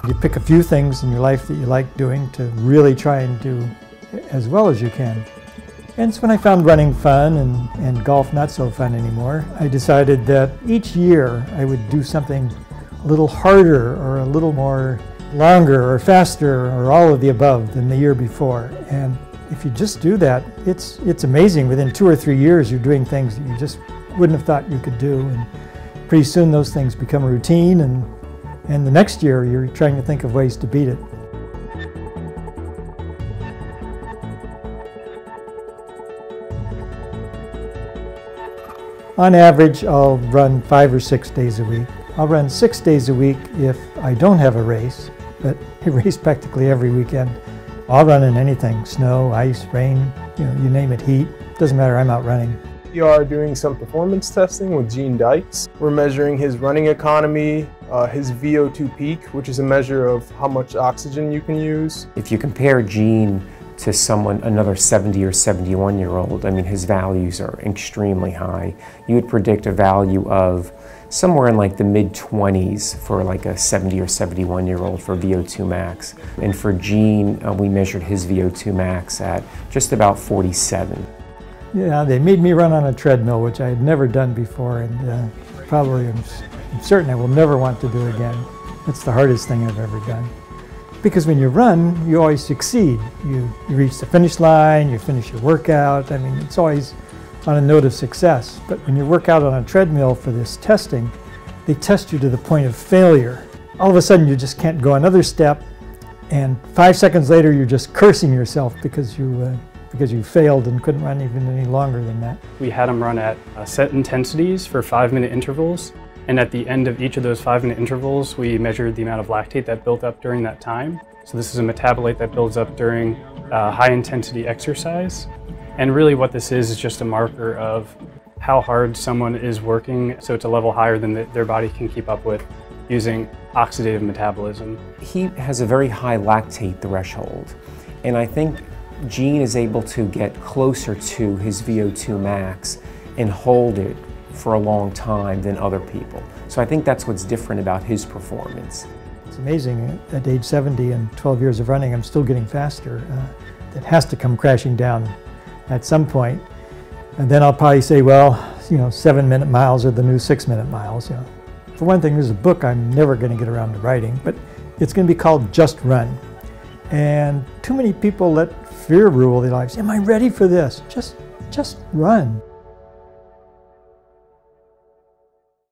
You pick a few things in your life that you like doing to really try and do as well as you can. And it's when I found running fun and golf not so fun anymore, I decided that each year I would do something a little harder or a little more longer or faster or all of the above than the year before. And if you just do that, it's amazing. Within 2 or 3 years, you're doing things that you just wouldn't have thought you could do. And pretty soon those things become a routine, and the next year you're trying to think of ways to beat it. On average, I'll run 5 or 6 days a week. I'll run 6 days a week if I don't have a race, but I race practically every weekend. I'll run in anything, snow, ice, rain, you name it, heat. Doesn't matter, I'm out running. We are doing some performance testing with Dykes. We're measuring his running economy, his VO2 peak, which is a measure of how much oxygen you can use. If you compare Gene to another 70 or 71-year-old, I mean, his values are extremely high. You would predict a value of somewhere in like the mid-20s for like a 70 or 71-year-old for VO2 max. And for Gene, we measured his VO2 max at just about 47. Yeah, they made me run on a treadmill, which I had never done before, and probably I'm certain I will never want to do again. It's the hardest thing I've ever done. Because when you run, you always succeed. You reach the finish line, you finish your workout. I mean, it's always on a note of success. But when you work out on a treadmill for this testing, they test you to the point of failure. All of a sudden, you just can't go another step, and 5 seconds later, you're just cursing yourself because you failed and couldn't run even any longer than that. We had him run at set intensities for 5-minute intervals. And at the end of each of those 5-minute intervals, we measured the amount of lactate that built up during that time. So this is a metabolite that builds up during high-intensity exercise. And really what this is just a marker of how hard someone is working, so it's a level higher than their body can keep up with using oxidative metabolism. He has a very high lactate threshold, and I think Gene is able to get closer to his VO2 max and hold it for a long time than other people. So I think that's what's different about his performance. It's amazing, at age 70 and 12 years of running, I'm still getting faster. That has to come crashing down at some point. And then I'll probably say, well, 7-minute miles are the new 6-minute miles. For one thing, there's a book I'm never going to get around to writing, but it's going to be called Just Run. And too many people let fear rule their lives. Am I ready for this? Just run.